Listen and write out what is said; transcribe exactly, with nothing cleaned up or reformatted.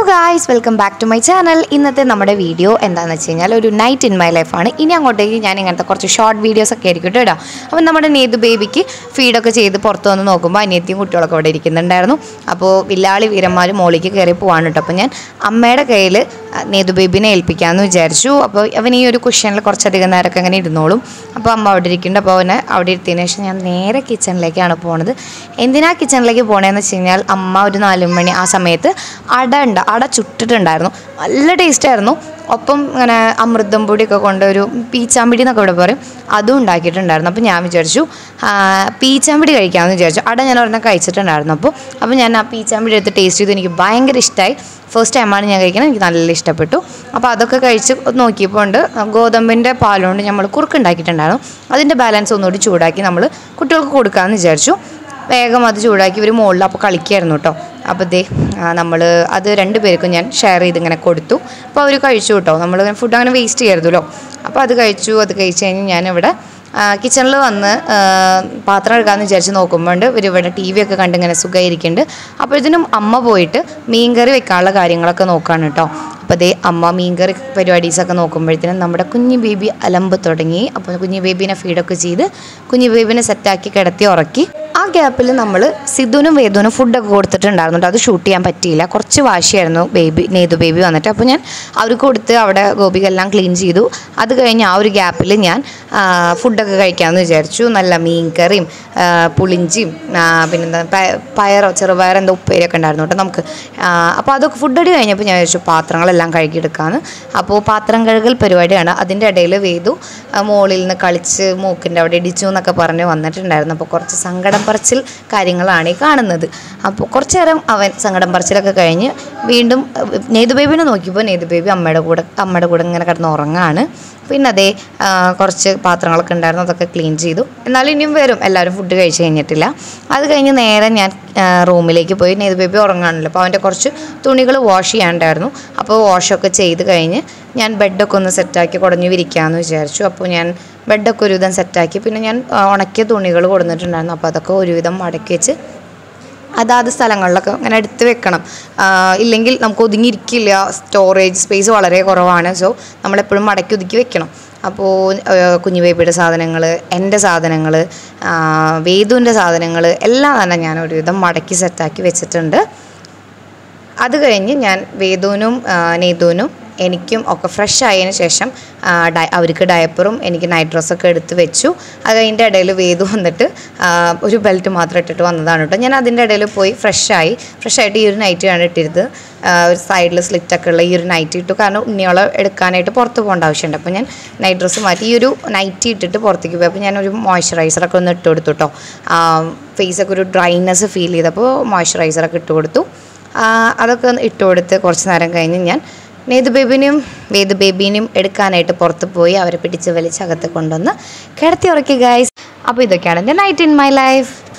guys, welcome back to my channel. ഇന്നത്തെ നമ്മുടെ video എന്താണെന്ന് വെച്ച് കഴിഞ്ഞാൽ ഒരു നൈറ്റ് ഇൻ മൈ ലൈഫ് ആണ്. ഇനി അങ്ങോട്ടേക്ക് ഞാൻ ഇങ്ങനത്തെ കുറച്ച് ഷോർട്ട് വീഡിയോസ് ഒക്കെ ആയിരിക്കും കേട്ടോ. അപ്പോൾ നമ്മുടെ നേതു ബേബിക്ക് ഫീഡൊക്കെ ചെയ്ത് പുറത്ത് വന്ന് നോക്കുമ്പോൾ അനിയത്തിയും കുട്ടികളൊക്കെ അവിടെ ഇരിക്കുന്നുണ്ടായിരുന്നു. അപ്പോൾ വില്ലാളി വീരന്മാർ മോളിക്ക് കയറി പോവാണ് കേട്ടോ. അപ്പോൾ ഞാൻ അമ്മയുടെ കയ്യിൽ നേതു ബേബിനെ ഏൽപ്പിക്കാമെന്ന് വിചാരിച്ചു. അപ്പോൾ അവൻ ഈ ഒരു കുഷ്യനിൽ കുറച്ചധികം നേരമൊക്കെ അങ്ങനെ ഇരുന്നോളും. അപ്പോൾ അമ്മ അവിടെ ഇരിക്കുന്നുണ്ട്. അപ്പോൾ അവനെ അവിടെ ഇരുത്തിയതിന് ശേഷം ഞാൻ നേരെ കിച്ചണിലേക്കാണ് പോകുന്നത്. എന്തിനാ കിച്ചണിലേക്ക് പോകണതെന്ന് വെച്ച് കഴിഞ്ഞാൽ അമ്മ ഒരു നാല് മണി ആ സമയത്ത് അട ഉണ്ട് അട ചുട്ടിട്ടുണ്ടായിരുന്നു. നല്ല ടേസ്റ്റായിരുന്നു. ഒപ്പം ഇങ്ങനെ അമൃതം പൊടിയൊക്കെ കൊണ്ട് ഒരു പീച്ചാമ്പിടി എന്നൊക്കെ ഇവിടെ പറയും, അതും ഉണ്ടാക്കിയിട്ടുണ്ടായിരുന്നു. അപ്പോൾ ഞാൻ വിചാരിച്ചു പീച്ചാമ്പിടി കഴിക്കാമെന്ന് വിചാരിച്ചു. അട ഞാൻ ഒരെണ്ണം കഴിച്ചിട്ടുണ്ടായിരുന്നു. അപ്പോൾ അപ്പോൾ ഞാൻ ആ പീച്ചാമ്പിടി എടുത്ത് ടേസ്റ്റ് ചെയ്ത് എനിക്ക് ഭയങ്കര ഇഷ്ടമായി. ഫസ്റ്റ് ടൈമാണ് ഞാൻ കഴിക്കുന്നത്, എനിക്ക് നല്ല ഇഷ്ടപ്പെട്ടു. അപ്പോൾ അതൊക്കെ കഴിച്ച് നോക്കിയപ്പോൾ ഉണ്ട് ഗോതമ്പിൻ്റെ പാലുകൊണ്ട് നമ്മൾ കുറുക്കുണ്ടാക്കിയിട്ടുണ്ടായിരുന്നു. അതിൻ്റെ ബാലൻസ് ഒന്നുകൂടി ചൂടാക്കി നമ്മൾ കുട്ടികൾക്ക് കൊടുക്കാമെന്ന് വിചാരിച്ചു. വേഗം അത് ചൂടാക്കി ഇവർ മുകളിൽ അപ്പോൾ കളിക്കായിരുന്നു കേട്ടോ. അപ്പോൾ ദേ നമ്മൾ അത് രണ്ട് പേർക്കും ഞാൻ ഷെയർ ചെയ്ത് ഇങ്ങനെ കൊടുത്തു. അപ്പോൾ അവർ കഴിച്ചു കേട്ടോ. നമ്മൾ ഫുഡ് അങ്ങനെ വേസ്റ്റ് ചെയ്യരുതല്ലോ. അപ്പോൾ അത് കഴിച്ചു. അത് കഴിച്ച് കഴിഞ്ഞ് ഞാനിവിടെ കിച്ചണിൽ വന്ന് പാത്രം എടുക്കാമെന്ന് വിചാരിച്ച് നോക്കുമ്പോണ്ട് ഇവർ ഇവിടെ ടി വി ഒക്കെ കണ്ട് ഇങ്ങനെ സുഖമായിരിക്കുന്നുണ്ട്. അപ്പോൾ ഇതിനും അമ്മ പോയിട്ട് മീൻകറി വെക്കാനുള്ള കാര്യങ്ങളൊക്കെ നോക്കുകയാണ് കേട്ടോ. അപ്പോൾ അതേ അമ്മ മീൻകറി പരിപാടീസൊക്കെ നോക്കുമ്പോഴത്തേനും നമ്മുടെ കുഞ്ഞു ബേബി അലമ്പ് തുടങ്ങി. അപ്പോൾ കുഞ്ഞു ബേബീനെ ഫീഡൊക്കെ ചെയ്ത് കുഞ്ഞു ബേബീനെ സെറ്റാക്കി കിടത്തി ഉറക്കി. ആ ഗ്യാപ്പിൽ നമ്മൾ സിദ്ധുവിനും വേദുവിനും ഫുഡൊക്കെ കൊടുത്തിട്ടുണ്ടായിരുന്നു. അത് ഷൂട്ട് ചെയ്യാൻ പറ്റിയില്ല, കുറച്ച് വാശിയായിരുന്നു ബേബി നേതു ബേബി വന്നിട്ട്. അപ്പോൾ ഞാൻ അവർക്ക് കൊടുത്ത് അവിടെ ഗോപികെല്ലാം ക്ലീൻ ചെയ്തു. അത് കഴിഞ്ഞ് ആ ഒരു ഗ്യാപ്പിൽ ഞാൻ ഫുഡൊക്കെ കഴിക്കാമെന്ന് വിചാരിച്ചു. നല്ല മീൻ കറിയും പുളിഞ്ചിയും പിന്നെന്താ പയറോ ചെറുപയർ എന്തോ ഉപ്പേരിയൊക്കെ ഉണ്ടായിരുന്നു കേട്ടോ നമുക്ക്. അപ്പോൾ അതൊക്കെ ഫുഡ് അടി കഴിഞ്ഞപ്പോൾ ഞാൻ വിചാരിച്ചു പാത്രങ്ങളെല്ലാം കഴുകിയെടുക്കാമെന്ന്. അപ്പോൾ പാത്രം കഴുകൽ പരിപാടിയാണ്. അതിൻ്റെ ഇടയിൽ വേദു മോളിൽ നിന്ന് കളിച്ച് മൂക്കിൻ്റെ അവിടെ ഇടിച്ചു എന്നൊക്കെ പറഞ്ഞ് വന്നിട്ടുണ്ടായിരുന്നു. അപ്പോൾ കുറച്ച് സങ്കടം പറച്ചിൽ കാര്യങ്ങളാണ് ഈ കാണുന്നത്. അപ്പോൾ കുറച്ച് നേരം അവൻ സങ്കടം പറച്ചിലൊക്കെ കഴിഞ്ഞ് വീണ്ടും നേതു ബേബിനെ നോക്കിയപ്പോൾ നേതു ബേബി അമ്മയുടെ കൂടെ അമ്മയുടെ കൂടെ ഇങ്ങനെ കിടന്ന് ഉറങ്ങാണ്. പിന്നെ അതേ കുറച്ച് പാത്രങ്ങളൊക്കെ ഉണ്ടായിരുന്നു, അതൊക്കെ ക്ലീൻ ചെയ്തു. എന്നാലും ഇനിയും വരും, എല്ലാവരും ഫുഡ് കഴിച്ച് കഴിഞ്ഞിട്ടില്ല. അത് കഴിഞ്ഞ് നേരെ ഞാൻ റൂമിലേക്ക് പോയി. നേതു ബേബി ഉറങ്ങാണല്ലോ. അപ്പോൾ അവൻ്റെ കുറച്ച് തുണികൾ വാഷ് ചെയ്യാണ്ടായിരുന്നു. അപ്പോൾ വാഷൊക്കെ ചെയ്ത് കഴിഞ്ഞ് ഞാൻ ബെഡൊക്കെ ഒന്ന് സെറ്റാക്കി കുടഞ്ഞു വിരിക്കാമെന്ന് വിചാരിച്ചു. അപ്പോൾ ഞാൻ ബെഡൊക്കെ ഒരുവിധം സെറ്റാക്കി. പിന്നെ ഞാൻ ഉണക്കിയ തുണികൾ കൊടുത്തിട്ടുണ്ടായിരുന്നു. അപ്പോൾ അതൊക്കെ ഒരുവിധം മടക്കി വെച്ച് അതാത് സ്ഥലങ്ങളിലൊക്കെ അങ്ങനെ എടുത്ത് വെക്കണം. ഇല്ലെങ്കിൽ നമുക്ക് ഒതുങ്ങിയിരിക്കില്ല, സ്റ്റോറേജ് സ്പേസ് വളരെ കുറവാണ്. സോ നമ്മളെപ്പോഴും മടക്കി ഒതുക്കി വെക്കണം. അപ്പോൾ കുഞ്ഞു ബേബിയുടെ സാധനങ്ങൾ, എൻ്റെ സാധനങ്ങൾ, വേദുവിൻ്റെ സാധനങ്ങൾ എല്ലാം തന്നെ ഞാൻ ഒരുവിധം മടക്കി സെറ്റാക്കി വെച്ചിട്ടുണ്ട്. അത് കഴിഞ്ഞ് ഞാൻ വേദുവിനും നേതുവിനും എനിക്കും ഒക്കെ ഫ്രഷ് ആയതിന് ശേഷം ഡയ അവർക്ക് ഡയപ്പറും എനിക്ക് നൈറ്റ് ഡ്രസ്സൊക്കെ എടുത്ത് വെച്ചു. അത് അതിൻ്റെ ഇടയിൽ വേദു വന്നിട്ട് ഒരു ബെൽറ്റ് മാത്രം ഇട്ടിട്ട് വന്നതാണ് കേട്ടോ. ഞാൻ അതിൻ്റെ ഇടയിൽ പോയി ഫ്രഷായി. ഫ്രഷായിട്ട് ഈ ഒരു നൈറ്റിയാണ് ഇട്ടിരുന്നത്. ഒരു സൈഡിൽ സ്ലിറ്റൊക്കെ ഉള്ള ഈ ഒരു നൈറ്റി ഇട്ടു. കാരണം ഉണ്ണിയോളം എടുക്കാനായിട്ട് പുറത്ത് പോകേണ്ട ആവശ്യമുണ്ട്. അപ്പോൾ ഞാൻ നൈറ്റ് ഡ്രസ്സ് മാറ്റി ഈ ഒരു നൈറ്റി ഇട്ടിട്ട് പുറത്തേക്ക് പോയി. അപ്പോൾ ഞാനൊരു മോയ്സ്ചറൈസറൊക്കെ ഒന്ന് ഇട്ട് കൊടുത്തു കേട്ടോ. ഫേസൊക്കെ ഒരു ഡ്രൈനെസ് ഫീൽ ചെയ്തപ്പോൾ മോയ്സ്ചറൈസറൊക്കെ ഇട്ട് കൊടുത്തു. അതൊക്കെ ഒന്ന് ഇട്ട് കൊടുത്ത് കുറച്ച് നേരം കഴിഞ്ഞ് ഞാൻ നേതു ബേബിനെയും വേദു ബേബീനെയും എടുക്കാനായിട്ട് പുറത്ത് പോയി അവരെ പിടിച്ച് വലിച്ച് അകത്ത് കൊണ്ടുവന്ന് കിടത്തി ഉറക്കി ഗൈസ്. അപ്പോൾ ഇതൊക്കെയാണ് എൻ്റെ നൈറ്റ് ഇൻ മൈ ലൈഫ്.